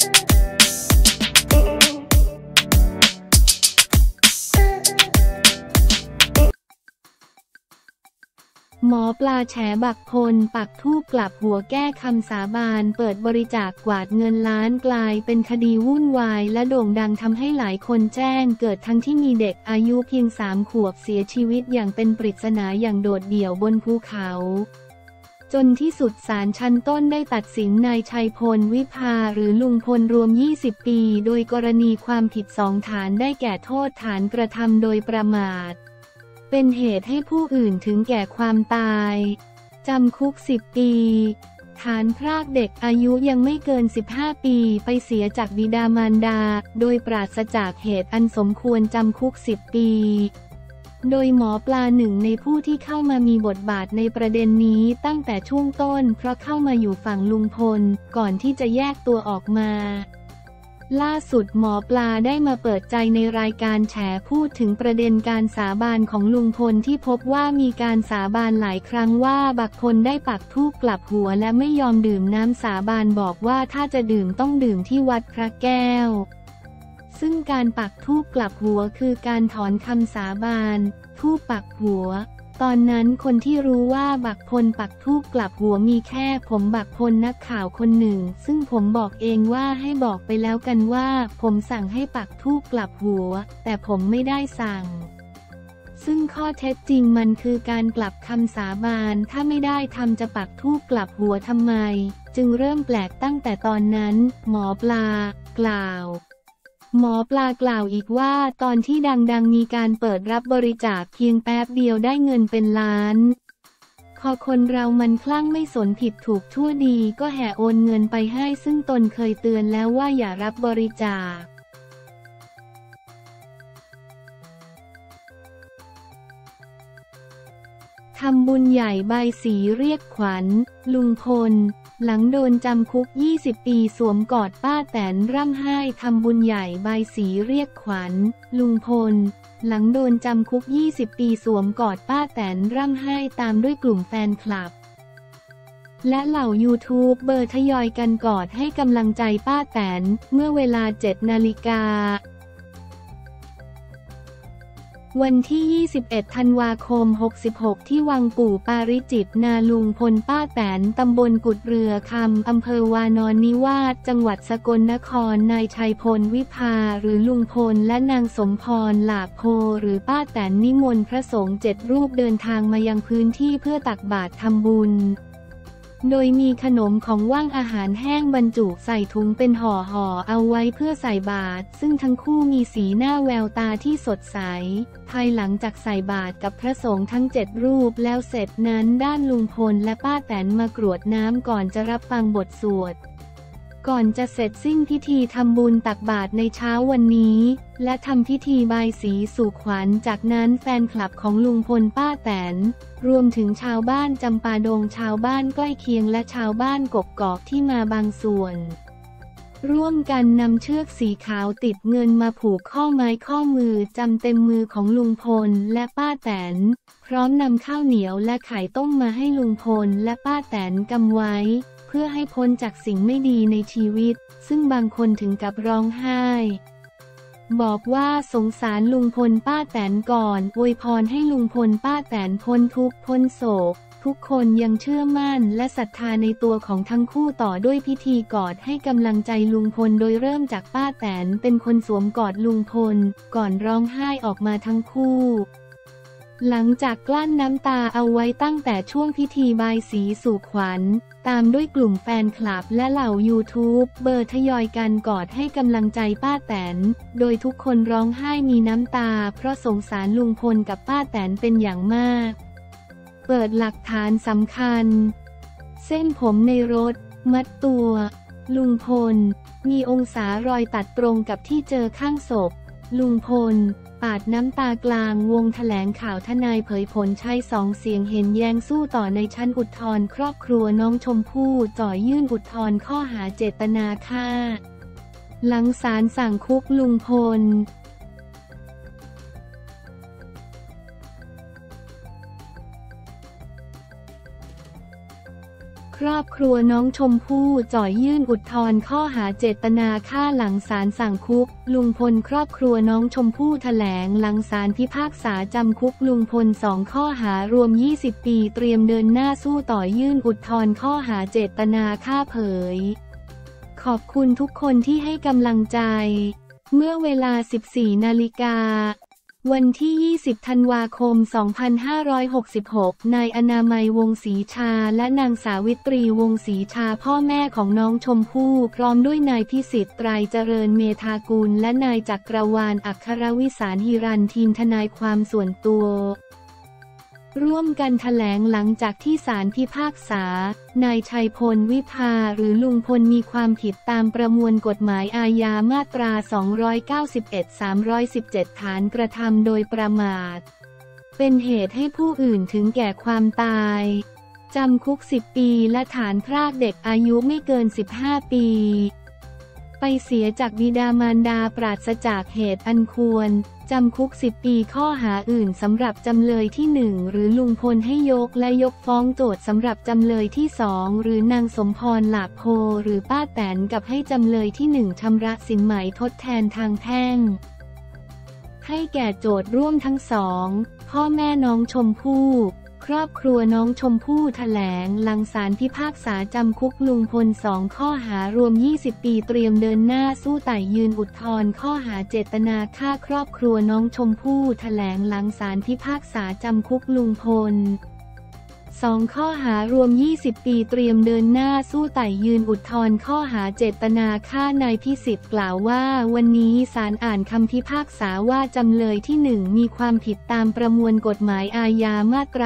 หมอปลาแฉบักพลปักธูปกลับหัวแก้คำสาบานเปิดบริจาคกวาดเงินล้านกลายเป็นคดีวุ่นวายและโด่งดังทำให้หลายคนแจ้งเกิดทั้งที่มีเด็กอายุเพียง3 ขวบเสียชีวิตอย่างเป็นปริศนาอย่างโดดเดี่ยวบนภูเขาจนที่สุดศาลชั้นต้นได้ตัดสินนายชัยพลวิภาหรือลุงพลรวม20 ปีโดยกรณีความผิด2 ฐานได้แก่โทษฐานกระทำโดยประมาทเป็นเหตุให้ผู้อื่นถึงแก่ความตายจำคุก10 ปีฐานพรากเด็กอายุยังไม่เกิน15 ปีไปเสียจากบิดามารดาโดยปราศจากเหตุอันสมควรจำคุก10 ปีโดยหมอปลาหนึ่งในผู้ที่เข้ามามีบทบาทในประเด็นนี้ตั้งแต่ช่วงต้นเพราะเข้ามาอยู่ฝั่งลุงพลก่อนที่จะแยกตัวออกมาล่าสุดหมอปลาได้มาเปิดใจในรายการแฉพูดถึงประเด็นการสาบานของลุงพลที่พบว่ามีการสาบานหลายครั้งว่าบักพลได้ปักธูปกลับหัวและไม่ยอมดื่มน้ำสาบานบอกว่าถ้าจะดื่มต้องดื่มที่วัดพระแก้วซึ่งการปักธูปกลับหัวคือการถอนคำสาบานธูปปักหัวตอนนั้นคนที่รู้ว่าบักพลปักธูปกลับหัวมีแค่ผมบักพลนักข่าวคนหนึ่งซึ่งผมบอกเองว่าให้บอกไปแล้วกันว่าผมสั่งให้ปักธูปกลับหัวแต่ผมไม่ได้สั่งซึ่งข้อเท็จจริงมันคือการกลับคำสาบานถ้าไม่ได้ทำจะปักธูปกลับหัวทำไมจึงเริ่มแปลกตั้งแต่ตอนนั้นหมอปลากล่าวหมอปลากล่าวอีกว่าตอนที่ดังมีการเปิดรับบริจาคเพียงแป๊บเดียวได้เงินเป็นล้านคนเรามันคลั่งไม่สนผิดถูกชั่วดีก็แห่โอนเงินไปให้ซึ่งตนเคยเตือนแล้วว่าอย่ารับบริจาคทำบุญใหญ่บายสีเรียกขวัญลุงพลหลังโดนจำคุก20 ปีสวมกอดป้าแตนร่ำไห้ทำบุญใหญ่บายสีเรียกขวัญลุงพลหลังโดนจำคุก20 ปีสวมกอดป้าแตนร่ำไห้ตามด้วยกลุ่มแฟนคลับและเหล่ายูทูบเบอร์ทยอยกันกอดให้กำลังใจป้าแตนเมื่อเวลา 7 นาฬิกาวันที่ 21 ธันวาคม 66 ที่วังปู่ปาริจิตรนาลุงพลป้าแตนตำบลกุดเรือคำอำเภอวานอนนิวาสจังหวัดสกลนครนายชัยพลวิภาหรือลุงพลและนางสมพรหลาโพหรือป้าแตนนิมนต์พระสงฆ์7 รูปเดินทางมายังพื้นที่เพื่อตักบาตรทำบุญโดยมีขนมของว่างอาหารแห้งบรรจุใส่ถุงเป็นห่อเอาไว้เพื่อใส่บาตรซึ่งทั้งคู่มีสีหน้าแววตาที่สดใสภายหลังจากใส่บาตรกับพระสงฆ์ทั้ง7 รูปแล้วเสร็จนั้นด้านลุงพลและป้าแตนมากรวดน้ำก่อนจะรับฟังบทสวดก่อนจะเสร็จสิ้นพิธีทำบุญตักบาตรในเช้าวันนี้และทำพิธีบายสีสู่ขวัญจากนั้นแฟนคลับของลุงพลป้าแตนรวมถึงชาวบ้านจำปาดงชาวบ้านใกล้เคียงและชาวบ้านกกอกที่มาบางส่วนร่วมกันนำเชือกสีขาวติดเงินมาผูกข้อไม้ข้อมือจำเต็มมือของลุงพลและป้าแตนพร้อมนำข้าวเหนียวและไข่ต้มมาให้ลุงพลและป้าแตนกำไว้เพื่อให้พ้นจากสิ่งไม่ดีในชีวิตซึ่งบางคนถึงกับร้องไห้บอกว่าสงสารลุงพลป้าแตนก่อนอวยพรให้ลุงพลป้าแตนพ้นทุกข์พ้นโศกทุกคนยังเชื่อมั่นและศรัทธาในตัวของทั้งคู่ต่อด้วยพิธีกอดให้กำลังใจลุงพลโดยเริ่มจากป้าแตนเป็นคนสวมกอดลุงพลก่อนร้องไห้ออกมาทั้งคู่หลังจากกลั้นน้ำตาเอาไว้ตั้งแต่ช่วงพิธีบายสีสู่ขวัญตามด้วยกลุ่มแฟนคลับและเหล่ายูทูบเบอร์ทยอยกันกอดให้กำลังใจป้าแตนโดยทุกคนร้องไห้มีน้ำตาเพราะสงสารลุงพลกับป้าแตนเป็นอย่างมากเปิดหลักฐานสำคัญเส้นผมในรถมัดตัวลุงพลมีองศารอยตัดตรงกับที่เจอข้างศพลุงพลปาดน้ำตากลางวงแถลงข่าวทนายเผยผลใช้2 เสียงเห็นแย้งสู้ต่อในชั้นอุทธรณ์ครอบครัวน้องชมพู่จ่อยื่นอุทธรณ์ข้อหาเจตนาฆ่าหลังศาลสั่งคุกลุงพลคครอบครัวน้องชมพู่จ่อยื่นอุทธรณ์ข้อหาเจตนาฆ่าหลังศาลสั่งคุกลุงพลครอบครัวน้องชมพู่แถลงหลังศาลพิพากษาจำคุกลุงพล2ข้อหารวม20ปีเตรียมเดินหน้าสู้ต่อยื่นอุทธรณ์ข้อหาเจตนาฆ่าเผยขอบคุณทุกคนที่ให้กำลังใจเมื่อเวลา 14 นาฬิกาวันที่ 20 ธันวาคม 2566 นายอนามัยวงศ์ศรีชาและนางสาวิตรีวงศ์ศรีชาพ่อแม่ของน้องชมพู่พร้อมด้วยนายพิสิทธิ์ไตรเจริญเมธากุลและนายจักรวาลอัครวิสารหิรันทีมทนายความส่วนตัวร่วมกันแถลงหลังจากที่ศาลพิพากษานายชัยพลวิภาหรือลุงพลมีความผิดตามประมวลกฎหมายอาญามาตรา 291-317 ฐานกระทำโดยประมาทเป็นเหตุให้ผู้อื่นถึงแก่ความตายจำคุก10 ปีและฐานพรากเด็กอายุไม่เกิน15 ปีไปเสียจากบิดามารดาปราศจากเหตุอันควรจำคุก10 ปีข้อหาอื่นสำหรับจำเลยที่1หรือลุงพลให้ยกและยกฟ้องโจทก์สำหรับจำเลยที่2หรือนางสมพรหลาโพหรือป้าแตนกับให้จำเลยที่1ชำระสินไหมทดแทนทางแพ่งให้แก่โจทก์ร่วมทั้งสองพ่อแม่น้องชมพู่ครอบครัวน้องชมพู่แถลงหลังศาลพิพากษาจำคุกลุงพล2ข้อหารวม20 ปีเตรียมเดินหน้าสู้ไต่ยืนอุทธรณ์ข้อหาเจตนาฆ่าครอบครัวน้องชมพู่แถลงหลังศาลพิพากษาจำคุกลุงพล2ข้อหารวม20 ปีเตรียมเดินหน้าสู้ไต่ยืนอุทธรณ์ข้อหาเจตนาฆ่านายพิสิทธิ์กล่าวว่าวันนี้ศาลอ่านคำพิพากษาว่าจำเลยที่1มีความผิดตามประมวลกฎหมายอาญามาตรา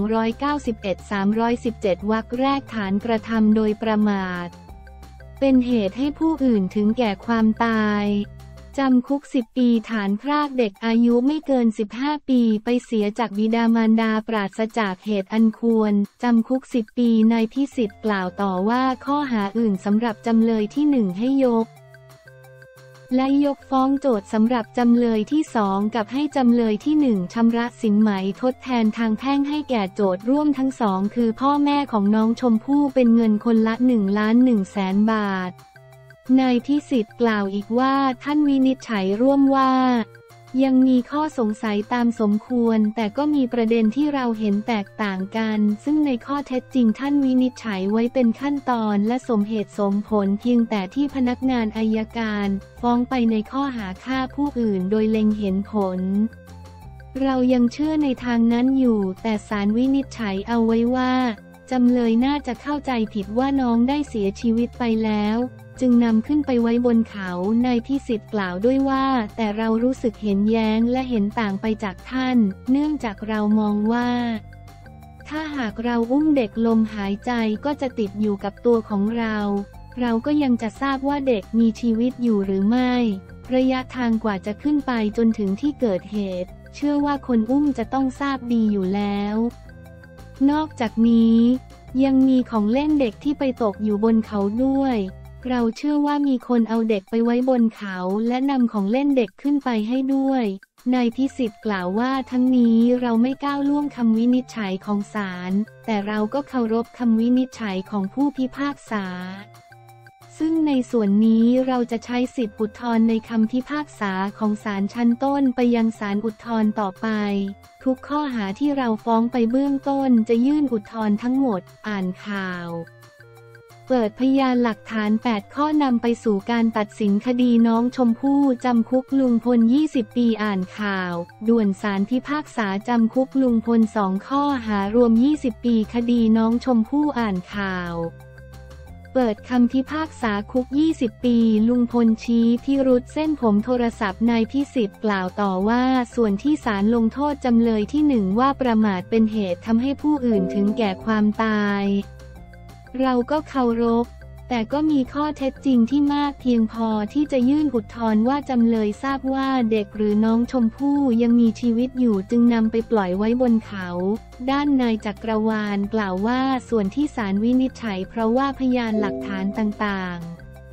291-317 วรรคแรกฐานกระทำโดยประมาทเป็นเหตุให้ผู้อื่นถึงแก่ความตายจำคุก10 ปีฐานพรากเด็กอายุไม่เกิน15 ปีไปเสียจากบิดามารดาปราศจากเหตุอันควรจำคุก10 ปีนายพิสิทธิ์กล่าวต่อว่าข้อหาอื่นสำหรับจำเลยที่1ให้ยกและยกฟ้องโจทก์สำหรับจำเลยที่2กับให้จำเลยที่1ชำระสินไหมทดแทนทางแพ่งให้แก่โจทก์ร่วมทั้งสองคือพ่อแม่ของน้องชมพู่เป็นเงินคนละ1,100,000 บาทนายพิสิทธิ์กล่าวอีกว่าท่านวินิจฉัยร่วมว่ายังมีข้อสงสัยตามสมควรแต่ก็มีประเด็นที่เราเห็นแตกต่างกันซึ่งในข้อเท็จจริงท่านวินิจฉัยไว้เป็นขั้นตอนและสมเหตุสมผลเพียงแต่ที่พนักงานอัยการฟ้องไปในข้อหาฆ่าผู้อื่นโดยเล็งเห็นผลเรายังเชื่อในทางนั้นอยู่แต่ศาลวินิจฉัยเอาไว้ว่าจำเลยน่าจะเข้าใจผิดว่าน้องได้เสียชีวิตไปแล้วจึงนำขึ้นไปไว้บนเขานายพิสิทธิ์กล่าวด้วยว่าแต่เรารู้สึกเห็นแย้งและเห็นต่างไปจากท่านเนื่องจากเรามองว่าถ้าหากเราอุ้มเด็กลมหายใจก็จะติดอยู่กับตัวของเราก็ยังจะทราบว่าเด็กมีชีวิตอยู่หรือไม่ระยะทางกว่าจะขึ้นไปจนถึงที่เกิดเหตุเชื่อว่าคนอุ้มจะต้องทราบดีอยู่แล้วนอกจากนี้ยังมีของเล่นเด็กที่ไปตกอยู่บนเขาด้วยเราเชื่อว่ามีคนเอาเด็กไปไว้บนเขาและนำของเล่นเด็กขึ้นไปให้ด้วยนายพิสิทธิ์กล่าวว่าทั้งนี้เราไม่ก้าวล่วงคำวินิจฉัยของศาลแต่เราก็เคารพคำวินิจฉัยของผู้พิพากษาซึ่งในส่วนนี้เราจะใช้สิทธิอุทธรณ์ในคำพิพากษาของศาลชั้นต้นไปยังศาลอุทธรณ์ต่อไปทุกข้อหาที่เราฟ้องไปเบื้องต้นจะยื่นอุทธรณ์ทั้งหมดอ่านข่าวเปิดพยานหลักฐาน8ข้อนำไปสู่การตัดสินคดีน้องชมพู่จำคุกลุงพล20 ปีอ่านข่าวด่วนศาลพิพากษาจำคุกลุงพล2ข้อหารวม20 ปีคดีน้องชมพู่อ่านข่าวเปิดคำพิพากษาคุก20 ปีลุงพลชี้พิรุธเส้นผมโทรศัพท์นายพิสิทธิ์กล่าวต่อว่าส่วนที่ศาลลงโทษจำเลยที่1ว่าประมาทเป็นเหตุทำให้ผู้อื่นถึงแก่ความตายเราก็เคารพแต่ก็มีข้อเท็จจริงที่มากเพียงพอที่จะยื่นอุทธรณ์ว่าจำเลยทราบว่าเด็กหรือน้องชมพู่ยังมีชีวิตอยู่จึงนำไปปล่อยไว้บนเขาด้านนายจักรวาลกล่าวว่าส่วนที่ศาลวินิจฉัยเพราะว่าพยานหลักฐานต่างๆ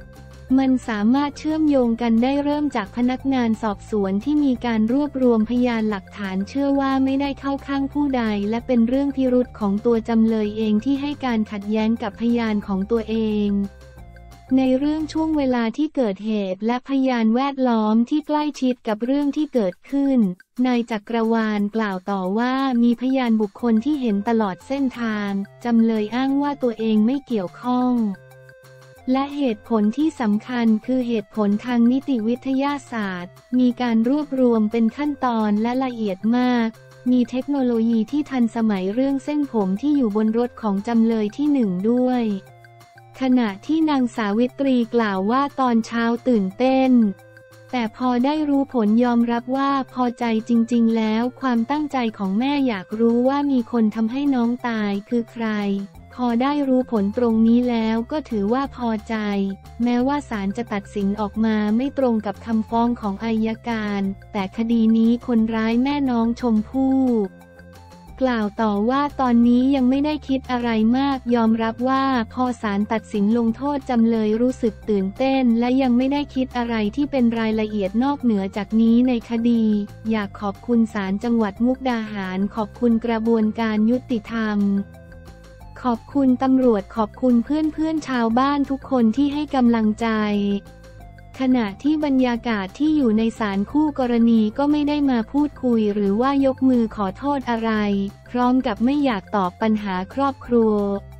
มันสามารถเชื่อมโยงกันได้เริ่มจากพนักงานสอบสวนที่มีการรวบรวมพยานหลักฐานเชื่อว่าไม่ได้เข้าข้างผู้ใดและเป็นเรื่องพิรุธของตัวจำเลยเองที่ให้การขัดแย้งกับพยานของตัวเองในเรื่องช่วงเวลาที่เกิดเหตุและพยานแวดล้อมที่ใกล้ชิดกับเรื่องที่เกิดขึ้นนายจักรวาลกล่าวต่อว่ามีพยานบุคคลที่เห็นตลอดเส้นทางจำเลยอ้างว่าตัวเองไม่เกี่ยวข้องและเหตุผลที่สำคัญคือเหตุผลทางนิติวิทยาศาสตร์มีการรวบรวมเป็นขั้นตอนและละเอียดมากมีเทคโนโลยีที่ทันสมัยเรื่องเส้นผมที่อยู่บนรถของจำเลยที่1ด้วยขณะที่นางสาวิตรีกล่าวว่าตอนเช้าตื่นเต้นแต่พอได้รู้ผลยอมรับว่าพอใจจริงๆแล้วความตั้งใจของแม่อยากรู้ว่ามีคนทำให้น้องตายคือใครพอได้รู้ผลตรงนี้แล้วก็ถือว่าพอใจแม้ว่าศาลจะตัดสินออกมาไม่ตรงกับคำฟ้องของอัยการแต่คดีนี้คนร้ายแม่น้องชมพู่กล่าวต่อว่าตอนนี้ยังไม่ได้คิดอะไรมากยอมรับว่าพอศาลตัดสินลงโทษจำเลยรู้สึกตื่นเต้นและยังไม่ได้คิดอะไรที่เป็นรายละเอียดนอกเหนือจากนี้ในคดีอยากขอบคุณศาลจังหวัดมุกดาหารขอบคุณกระบวนการยุติธรรมขอบคุณตำรวจขอบคุณเพื่อนๆชาวบ้านทุกคนที่ให้กำลังใจขณะที่บรรยากาศที่อยู่ในศาลคู่กรณีก็ไม่ได้มาพูดคุยหรือว่ายกมือขอโทษอะไรพร้อมกับไม่อยากตอบปัญหาครอบครัว